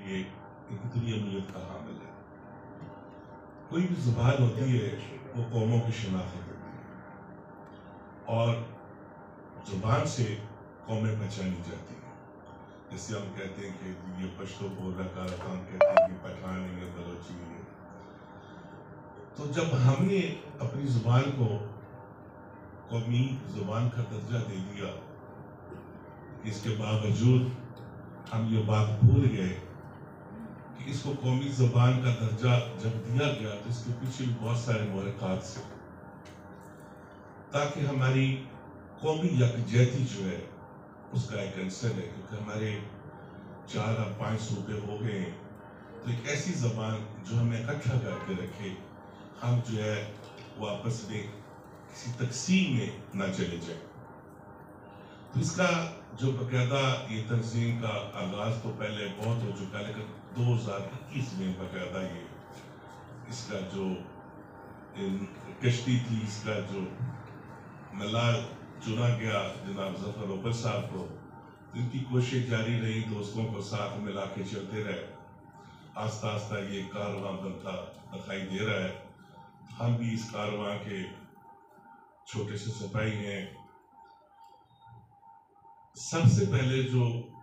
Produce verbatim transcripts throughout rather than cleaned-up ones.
ये इतनी अहमियत का हामिल है। कोई भी जुबान होती है वो कौमों की शिनाख्त करती है और जुबान से कौमें पहचानी जाती हैं। जैसे हम कहते हैं कि ये पश्तो बोल रहा था, हम कहते हैं कि पठान है, बलोची है। तो जब हमने अपनी जुबान को कौमी जुबान का दर्जा दे दिया, इसके बावजूद हम ये बात भूल गए कि इसको कौमी जुबान का दर्जा जब दिया गया तो इसके पीछे बहुत सारे मुहर्रिकात से, ताकि हमारी कौमी यकजहती जो है उसका एक अंसर है। क्योंकि हमारे चार या पाँच सूबे हो गए हैं, तो एक ऐसी जबान जो हमें इकट्ठा करके रखे, हम जो है वो आपस में किसी तकसीम में ना चले जाए। तो इसका जो बाकायदा ये तंजीम का आगाज तो पहले बहुत हो चुका है, लेकिन दो हजार इक्कीस में बाकायदा ये इसका जो कश्ती थी, इसका जो मल्लाह चुना गया जनाब जफर ओबर साहब को, इनकी कोशिश जारी रही, दोस्तों को साथ मिला के चलते रहे। आस्ता आस्ता ये कारवां बनता दिखाई दे रहा है। हम भी इस कारवां के छोटे से सिपाही हैं। सबसे पहले जो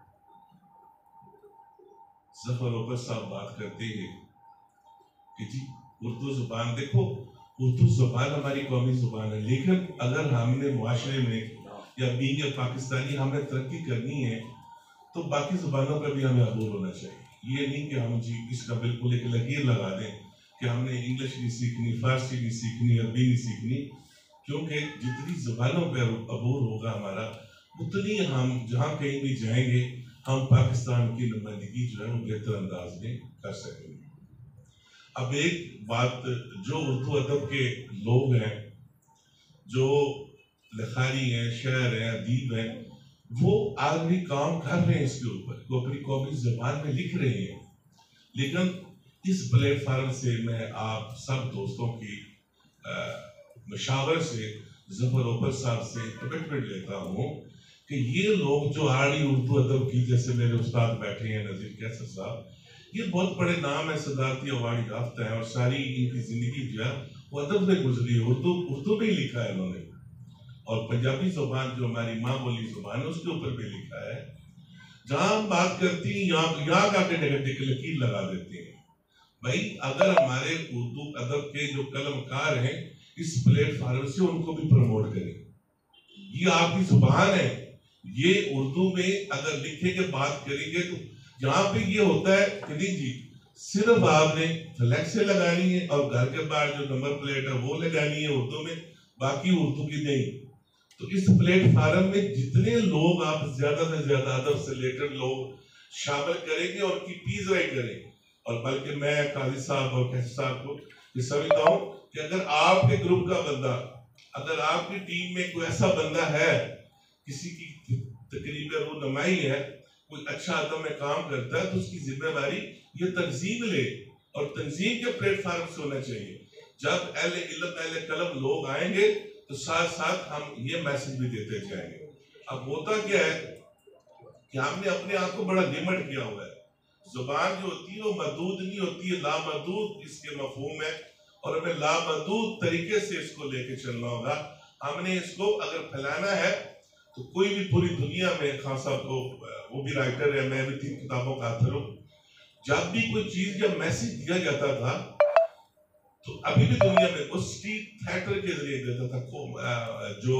जफर ओबर साहब बात करते हैं कि जी उर्दू जुबान, देखो उर्दू जुबान हमारी कौमी जुबान है, लेकिन अगर हमने मुआशरे में या बींग पाकिस्तानी हमने तरक्की करनी है तो बाकी जुबानों पर भी हमें अबूर होना चाहिए। ये नहीं कि हम जी इसका बिल्कुल एक लकीर लगा दें कि हमने इंग्लिश नहीं सीखनी, फारसी नहीं सीखनी, अरबी नहीं सीखनी, क्योंकि जितनी जुबानों पर अबूर होगा हमारा, उतनी हम जहाँ कहीं भी जाएंगे हम पाकिस्तान की नुमाइंदगी जो है वो बेहतर अंदाज में कर सकेंगे। अब एक बात, जो उर्दू अदब के लोग हैं, जो लिखारी हैं, शायर हैं, अदीब हैं, वो आज भी काम कर रहे हैं इसके ऊपर, वो अपनी कौमी ज़बान में लिख रहे हैं। लेकिन इस प्लेटफार्म से मैं आप सब दोस्तों की मशावर से, जफर ओबर साहब से कमिटमेंट लेता हूँ कि ये लोग जो आड़ी उर्दू अदब की, जैसे मेरे उस्ताद बैठे हैं नज़ीर कैसर साहब, ये बहुत बड़े नाम है, सदारती अवार्ड याफ्ता है और सारी इनकी जिंदगी जो है वो अदब में गुजरी है, उर्दू उर्दू में ही लिखा है इन्होंने। और पंजाबी जुबान जो हमारी माँ बोली जुबान है उसके ऊपर भी लिखा है। जहां हम बात करती हैं यहाँ यहाँ आके नेगेटिव लकीर लगा देते हैं। भाई अगर हमारे उर्दू अदब के जो कलमकार हैं इस प्लेटफार्म से उनको भी प्रमोट करें। ये आपकी जुबान है, ये उर्दू में अगर लिखेंगे बात करेंगे तो यहाँ पे ये होता है कि नहीं जी सिर्फ आपने फ्लैक्स लगानी है और घर के बाहर जो नंबर प्लेट है वो लगानी है उर्दू में, बाकी उर्दू की नहीं। तो इस प्लेटफार्म में जितने लोग आप ज्यादा से ज्यादा अदब से रिलेटेड लोग शामिल करेंगे और की पीस राइट करें। और बल्कि मैं काजी साहब और कैसर साहब को ये समझता हूँ कि अगर आपके ग्रुप का बंदा, अगर आपकी टीम में कोई ऐसा बंदा है, किसी की तकरीबन रहनुमाई है, कोई अच्छा अदब में काम करता है, तो उसकी जिम्मेदारी ये तंजीम ले और तंजीम के प्लेटफार्म से होना चाहिए। जब अहले इल्म अहले कलम लोग आएंगे तो साथ साथ हम ये मैसेज भी देते जाएंगे। अब होता क्या है कि हमने अपने आप को बड़ा लिमिट किया हुआ है। जुबान जो होती है वो महदूद नहीं होती है, लामहदूद इसके मफहूम है और हमें लामहदूद तरीके से इसको लेके चलना होगा। हमने इसको अगर फैलाना है तो कोई भी पूरी दुनिया में, खान साहब को वो भी राइटर है, मैं भी तीन किताबों का author हूँ, जब भी कोई चीज या मैसेज दिया जाता था तो अभी भी दुनिया में वो स्ट्रीट थिएटर के जरिए देता था, जो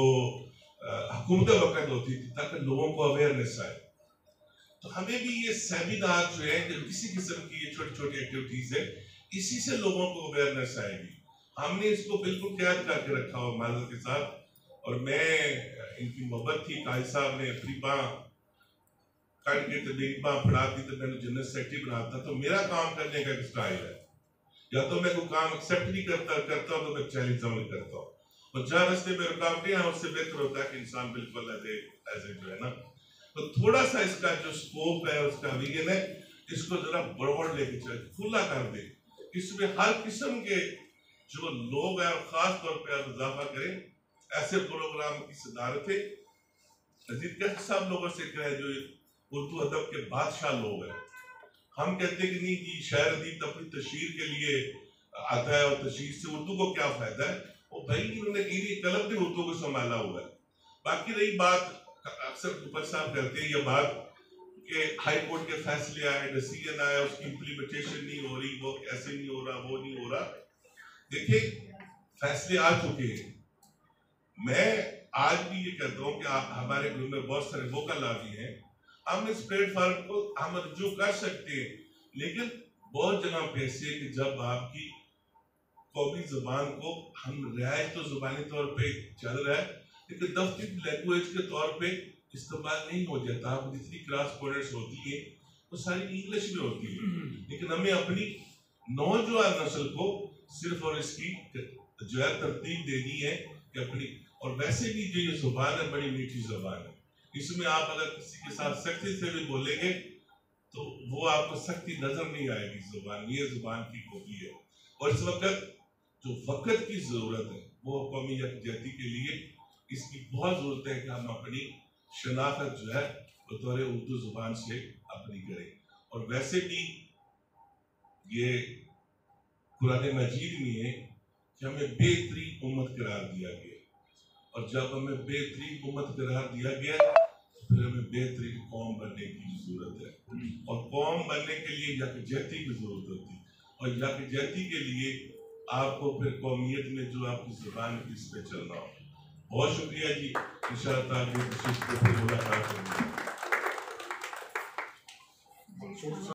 हुकूमत वक्त होती थी, ताकि लोगों को अवेयरनेस आए। तो हमें भी ये सेमिनार जो है, जो किसी किस्म की ये छोटी छोटी एक्टिविटीज है, इसी से लोगों को अवेयरनेस आएगी। हमने इसको बिल्कुल कैद करके रखा हुआ माजर के साथ। और मैं इनकी मोहब्बत थी, काजी साहब ने अपनी बाँ काट के तो मेरी बाँ फड़ा दी तो मैंने जनरल सेक्रेटरी बनाता। तो मेरा काम करने का एक स्टाइल है, या तो मैं कोई काम एक्सेप्ट नहीं करता करता हूँ तो मैं चैलेंज अमल करता हूँ, और जहाँ रास्ते में रुकावटें हैं उससे बेहतर होता है कि इंसान बिल्कुल ऐसे ऐसे जो है ना। तो थोड़ा सा इसका जो स्कोप है, उसका विजन है, इसको जरा ब्रॉड लेके चले, खुला कर दे, इसमें हर किस्म के जो लोग हैं खास तौर पर आप इजाफा करें। ऐसे प्रोग्राम की सदारत है नज़ीर कैसर साहब लोगों से कहे जो उर्दू अदब के बादशाह लोग हैं। हम कहते हैं कि नहीं जी शायर अदीब अपनी तशहीर के लिए आता है और तशहीर से उर्दू को क्या फायदा है। वो भाई उन्होंने गिरी कलम भी उर्दू को संभाला हुआ है। बाकी रही बात, अक्सर ऊपर साहब कहते हैं ये बात कि हाई कोर्ट के फैसले आए, डिसीजन आया, उसकी इम्प्लीमेंटेशन नहीं हो रही, वो ऐसे नहीं हो रहा, वो नहीं हो रहा। देखिए फैसले आ चुके हैं। मैं आज भी ये कहता हूँ कि आप हमारे ग्रुप में बहुत सारे वोकल आदमी हैं, हम इस प्लेटफॉर्म को हम रजू कर सकते हैं, लेकिन बहुत जगह पे ऐसे कि जब आपकी कौमी जुबान को हम रियायत तो जुबानी तौर पे चल रहा है, लेकिन दफ्तरी लैंग्वेज के तौर पे इस्तेमाल नहीं हो जाता। आप जितनी क्रॉस कोडेट्स होती है वो सारी इंग्लिश में होती है, लेकिन हमें अपनी नौजवान नस्ल को सिर्फ और इसकी जो है तरतीब देनी है कि अपनी, और वैसे भी जो ये जुबान है बड़ी मीठी जुबान है, इसमें आप अगर किसी के साथ सख्ती से भी बोलेंगे तो वो आपको सख्ती नजर नहीं आएगी। जुबान ये जुबान की खूबी है, और इस वक्त जो वक्त की जरूरत है वो कौमी यकजहती के लिए इसकी बहुत जरूरत है कि हम अपनी शनाख्त जो है बतौर उर्दू जुबान से अपनी करें। और वैसे भी ये कुरान मजीद में है कि हमें बेहतरीन उम्मत करार दिया गया, और जब हमें बेहतरीन उम्मत करार दिया गया तो फिर हमें बेहतरीन कौम बनने की जरूरत है, और कौम बनने के लिए यकजहती की जरूरत होती है, और यकजहती के लिए आपको फिर कौमियत में जो आपकी जुबान है इस पे चलना हो। बहुत शुक्रिया जी, इंशाअल्लाह मुलाकात होगी।